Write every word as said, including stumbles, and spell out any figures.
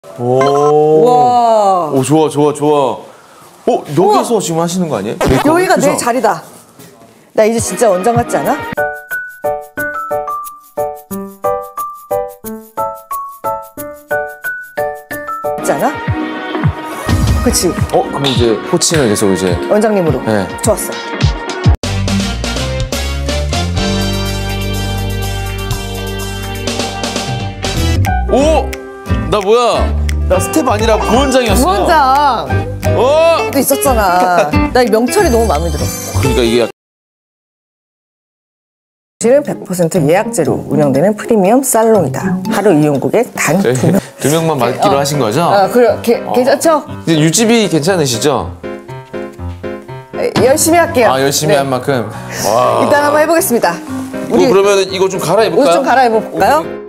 오. 와. 오, 좋아, 좋아, 좋아. 어, 여기서 우와. 지금 하시는 거 아니에요? 여기가 내 자리다. 나 이제 진짜 원장 같지 않아? 같지 않아? 그치? 어, 그럼 이제 코치는 계속 이제 원장님으로. 네. 좋았어. 오! 나 뭐야? 나 스텝 아니라 부원장이었어. 부원장. 어! 또 있었잖아. 나 이 명찰이 너무 마음에 들어. 그러니까 이게 약간 실은 백 퍼센트 예약제로 운영되는 프리미엄 살롱이다. 하루 이용 고객 단 두 명. 두 명만 맡기로 어. 하신 거죠? 아, 그래. 게, 어. 괜찮죠? 이제 유지비 괜찮으시죠? 에, 열심히 할게요. 아, 열심히 네. 한 만큼. 와. 일단 한번 해보겠습니다. 우리 그러면 이거 좀 갈아입을까요? 옷 좀 갈아입어볼까요?